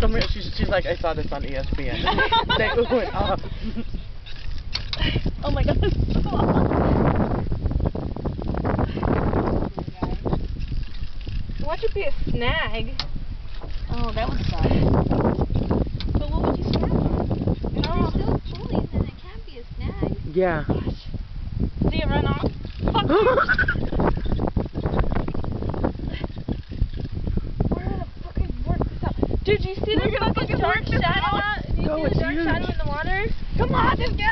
She's like, I saw this on ESPN. They ooh it up. Oh my God. Watch it be a snag. Oh, that would suck. But what would you snag on? If there's still pulleys, then it can't be a snag. Yeah. Gosh. See it run off? Fuck you. Dude, you see the fucking dark shadow out? Do you see the dark shadow in the water? Come on, just get